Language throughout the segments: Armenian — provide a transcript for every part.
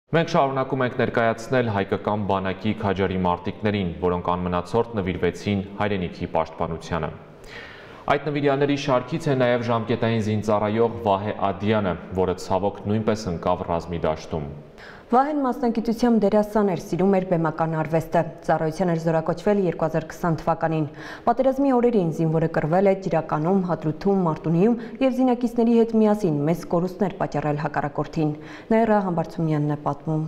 Մենք շարունակում ենք ներկայացնել հայկական բանակի քաջարի մարտիկներին, որոնք անմնացորդ նվիրվեցին հայրենիքի պաշտպանությանը։ Այդ նվիրյալների շարքից է նաև ժամկետային զինծառայող Վահե Ադյանը, որը ցավոք նույնպես ընկավ ռազմի դաշտում։ Վահեն մասնակցությամբ դերասան էր, սիրում էր բեմական արվեստը, ծառայության էր զորակոչվել 2020 թվականին։ Պատերազմի օրերին զինվորը կռվել է Ջրականում, Հադրութում, Մարտունիում և զինակիցների հետ միասին մեծ կորուստներ պատճառել հակառակորդին։ Նաիրա Համբարձումյանն է պատմում։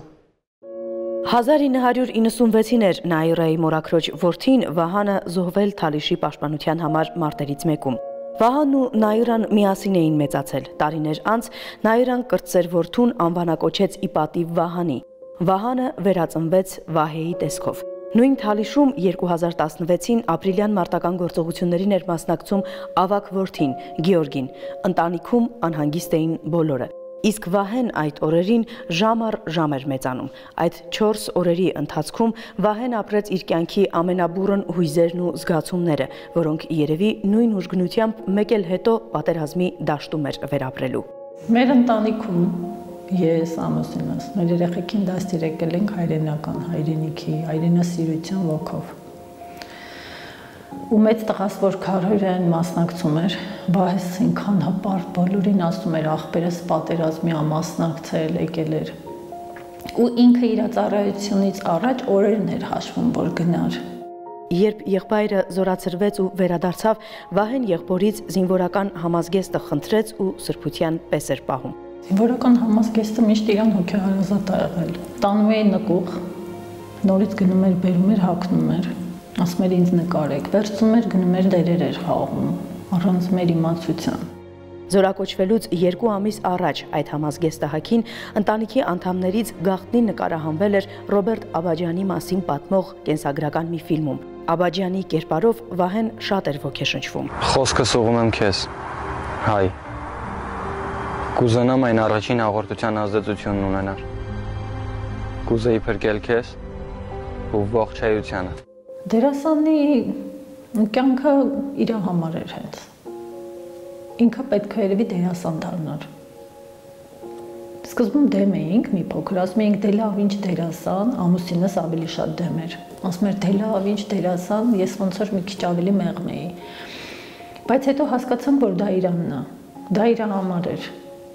1996-ին էր Նաիրայի մորաքրոջ որդին Վահանը զոհվել Թալիշի պաշտպանության համար մարտերից մեկում։ Վահանն ու Նաիրան միասին էին մեծացել։ Տարիներ անց Նաիրան կրտսեր որդուն անվանակոչեց ի պատիվ Վահանի։ Վահանը վերածնվեց Վահեի տեսքով։ Նույն Թալիշում 2016-ին ապրիլյան մարտական գործողություններին էր մասնակցում ավագ որդին Գեորգին։ Ընտանիքում անհանգիստ էին բոլորը։ Իսկ Վահեն այդ օրերին ժամ առ ժամ էր մեծանում։ Այդ 4 օրերի ընթացքում Վահեն ապրեց իր կյանքի ամենաբուրըն հույզերն ու զգացումները, որոնք երևի նույն ուժգնությամբ մեկ էլ հետո պատերազմի դաշտում էր վերապրելու։ Մեր ընտանիքում ես, ամուսինս, մեր երեխեքին դաստիարակել ենք հայրենական, հայրենիքի, հայրենասիրության ոգով։ Ու մեծ տղաս, որ քարեր են մասնակցում էր, բայց ինքան հպարտ բոլորին ասում էր աղբերս պատերազմի ամասնակցել եկել էր։ Ու ինքը իր ծառայությունից առաջ օրերն էր հաշվում, որ գնար։ Երբ եղբայրը զորացրվեց ու վերադարձավ, Վահեն եղբորից զինվորական համազգեստը խնդրեց ու սրբության պես էր պահում։ Զինվորական համազգեստը միշտ իրան հոգեհարազատ ա եղել։ Տանում էի նկուղ, նորից գնում էր, բերում էր, հագնում էր։ Ասում էր ինձ նկարեք, վերցնում էր, գնում էր դերեր էր խաղում, առանց մեր իմացության։ Զորակոչվելուց 2 ամիս առաջ այդ համազգեստահակին ընտանիքի անդամներից գաղտնի նկարահանվել էր Ռոբերտ Աբաջյանի մասին պատմող կենսագրական մի ֆիլմում։ Աբաջյանի կերպարով Վահեն շատ էր ոգեշնչվում։ Խոսքս ուղղում եմ քեզ, հայ։ Կուզենամ այն առաջին հաղորդության ազդեցությունն ունենար։ Կուզեի փրկել քեզ ու ողջայությանը։ Դերասանի կյանքը իր համար էր հենց։ Ինքը պետք է երևի դերասան դառնար։ Սկզբում դեմ էինք մի փոքր, ասում էինք դե լավ ինչ դերասան, ամուսինս ավելի շատ դեմ էր։ Ասում էր դե լավ ինչ դերասան, ես ոնց որ մի քիչ ավելի մեղմ էի։ Բայց հետո հասկացանք, որ դա իրանն է, դա իր համար էր։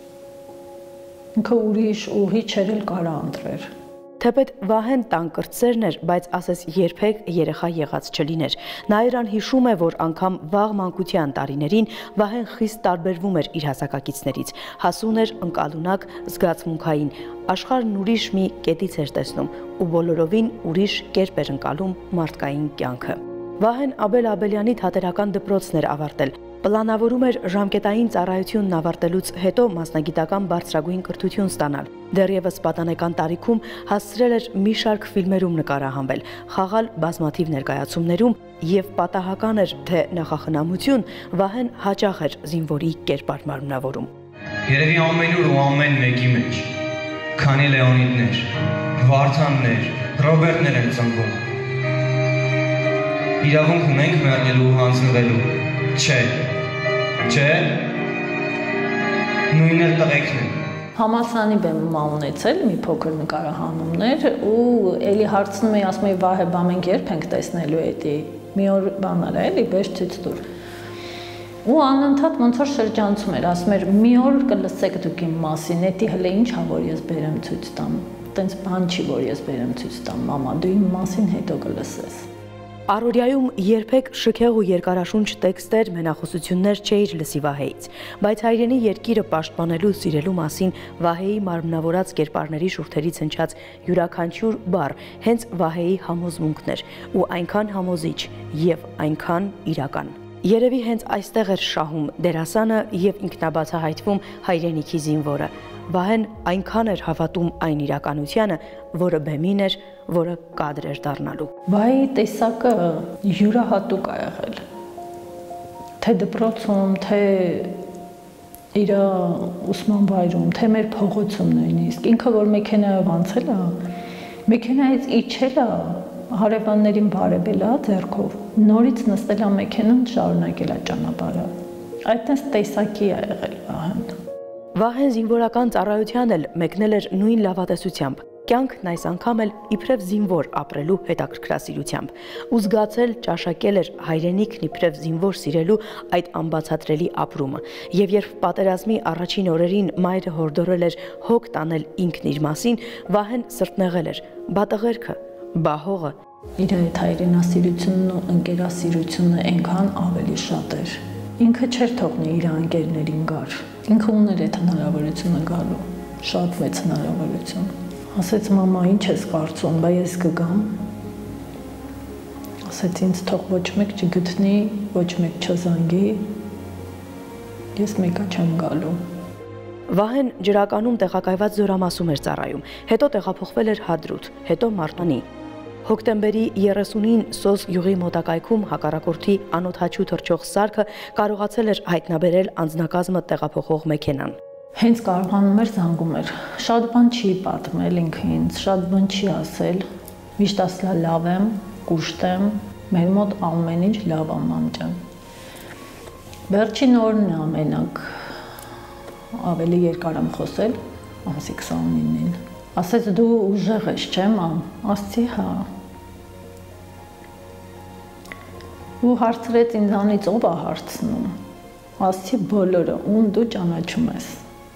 Ինքը ուրիշ ուղի չէր էլ կարա ընտրեր։ Թեպետ Վահեն տան կրտսերն էր, բայց ասես երբեք երեխա եղած չլիներ։ Նաիրան հիշում է, որ անգամ վաղ մանկության տարիներին Վահեն խիստ տարբերվում էր իր հասակակիցներից, հասուն էր, ընկալունակ, զգացմունքային, աշխարհն ուրիշ մի կետից էր տեսնում ու բոլորովին ուրիշ կերպ էր ընկալում մարդկային կյանքը։ Վահեն Աբելյանի թատերական դպրոցն էր ավարտել, պլանավորում էր ժամկետային ծառայությունն ավարտելուց հետո մասնագիտական բարձրագույն կրթություն ստանալ։ Դեռևս պատանեկան տարիքում հասցրել էր մի շարք ֆիլմերում նկարահանվել, խաղալ բազմաթիվ ներկայացումներում եւ պատահական էր, թե նախախնամություն Վահեն հաճախ էր զինվորի կերպար մարմնավորում։ Երևի ամենուր ու ամեն մեկի մեջ, քանի Լեոնիդներ, Վարդաններ, Ռոբերտներ են ծնվում։ Իրավունք ունենք մեռնելու ու հանձնվելու, չէ, նույն էլ տղեկն են։ Համալսարանի բեմում ունեցել մի փոքր նկարահանումներ ու էլի հարցնում էի, ասում էի Վահե, բա մենք երբ ենք տեսնելու էդի, մի օր բան արա էլի, բեր ցույց տուր։ Ու անընդհատ ոնց որ շրջանցում էր, ասում էր մի օր կլսեք դուք իմ մասին, էդի հələ ինչ ա որ ես բերեմ ցույց տամ։ Տենց բան չի որ ես բերեմ ցույց տամ, մամա, դու իմ մասին հետո կլսես։ Առօրյայում երբեք շքեղ ու երկարաշունչ տեքստեր, մենախոսություններ չէիր լսի Վահեից, բայց հայրենի երկիրը պաշտպանելու սիրելու մասին Վահեի մարմնավորած կերպարների շուրթերից հնչած յուրաքանչյուր բառ հենց Վահեի համոզմունքն էր ու այնքան համոզիչ եւ այնքան իրական։ Երևի հենց այստեղ էր շահում դերասանը եւ ինքնաբացահայտվում հայրենիքի զինվորը։ Վահեն այնքան էր հավատում այն իրականությանը, որը բեմին էր, որը կադր էր դառնալու։ Վահեի տեսակը յուրահատուկ ա եղել։ Թե դպրոցում, թե իր ուսման վայրում, թե մեր փողոցում նույնիսկ։ Ինքը որ մեքենայով անցել է, մեքենայից իջել է, հարևաններին բարևել է ձեռքով, նորից նստել է մեքենան, շարունակել է ճանապարհը։ Այդտենց տեսակի ա եղել Վահեն։ Վահեն զինվորական ծառայության էլ մեկնել էր նույն լավատեսությամբ։ կյանքն այս անգամ էլ իբրև զինվոր ապրելու հետաքրքրասիրությամբ, ու զգացել ճաշակել էր հայրենիքն իբրև զինվոր սիրելու այդ անբացատրելի ապրումը, եւ երբ պատերազմի առաջին օրերին մայրը հորդորել էր հոգ տանել ինքն իր մասին, Վահեն սրտնեղել էր, բա տղերքը, բա հողը։ Իր այդ հայրենասիրությունն ու ընկերասիրությունը այնքան ավելի շատ էր։ Ինքը չէր թողնի իր ընկերներին գար։ Ինքը ուներ այդ հնարավորությունը գալու, շատ մեծ հնարավորություն։ Ասեց մամա, ինչ ես կարծում, բա ես կգամ։ Ասեց ինձ թող ոչ մեկ չգտնի, ոչ մեկ չզանգի։ Ես մեկա չեմ գալու։ Վահեն ջրականում տեղակայված զորամասում էր ծառայում, հետո տեղափոխվել էր Հադրութ, հետո Մարտունի։ Հոկտեմբերի 30-ին Սոս յուղի մոտակայքում հակառակորդի անօդաչու թռչող սարքը կարողացել էր հայտնաբերել անձնակազմը տեղափոխող մեքենան։ Հենց կարողանում էր զանգում էր։ Շատ բան չի պատմել ինքը ինձ, շատ բան չի ասել։ Միշտ ասලා լավ եմ, կուշտ եմ, մեր մոտ ամեն ինչ լավ է մամջան։ Վերջին օրն է ամենակ ավելի երկար եմ խոսել, ամսի 29-ին։ Ասեց դու ուժեղ ես, չէ՞ մամ։ Ասացի հա։ Ու հարցրեց ինձանից ով է հարցնում։ Ասացի բոլորը, ում դու ճանաչում ես։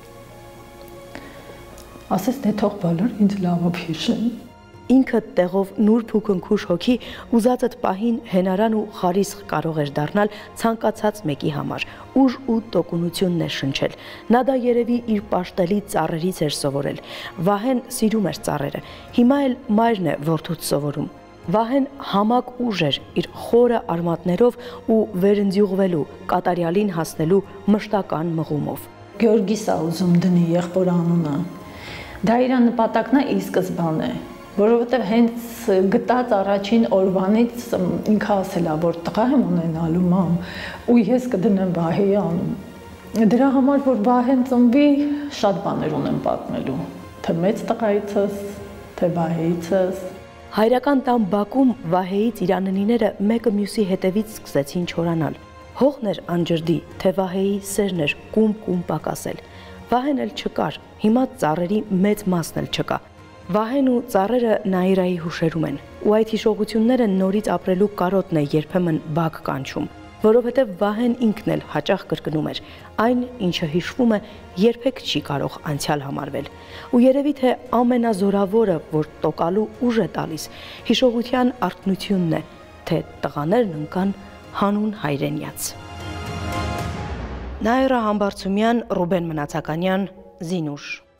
Ասեց դե թող բոլոր ինձ լավով հիշեն։ Ինքը տեղով նուրբ ու քնքուշ հոգի ուզածդ պահին հենարան ու խարիսխ կարող էր դառնալ ցանկացած մեկի համար, ուժ ու տոկունությունն էր շնչել։ Նա դա երևի իր պաշտելի ծառերից էր սովորել։ Վահեն սիրում էր ծառերը, հիմա էլ մայրն է որդուց սովորում։ Վահեն համակ ուժ էր իր խորը արմատներով ու վերընձյուղվելու, կատարյալին հասնելու մշտական մղումով։ Գյորգիս է ուզում դնի եղբոր անունը։ Դա իր նպատակն է ի սկզբանե, որովհետև հենց գտած առաջին օրվանից ինքը ասել է, որ տղա եմ ունենալու մամ, ու ես կդնեմ Վահեի անուն։ Դրա համար, որ Վահեն ծնվի, շատ բաներ ունեմ պատմելու, թե մեծ տղայիցս, թե Վահեիցս։ Հայրական տան բակում Վահեից իրաննիները մեկը մյուսի հետևից սկսեցին չորանալ։ Հողն էր անջրդի, թե Վահեի սերն էր կում պակասել։ Վահեն էլ չկար, հիմա ծառերի մեծ մասն էլ չկա։ Վահեն ու ծառերը Նաիրայի հուշերում են, ու այդ հիշողությունները նորից ապրելու կարոտն է երբեմն բակ կանչում, որովհետև Վահեն ինքն էլ հաճախ կրկնում էր, այն ինչը հիշվում է, երբեք չի կարող անցյալ համարվել։ Ու երևի թե ամենազորավորը, որ տոկալու ուժ է տալիս, հիշողության արթնությունն է, թե տղաներն ընկան հանուն հայրենյաց։ Նաիրա Համբարձումյան, Ռուբեն Մնացականյան, Զինուշ։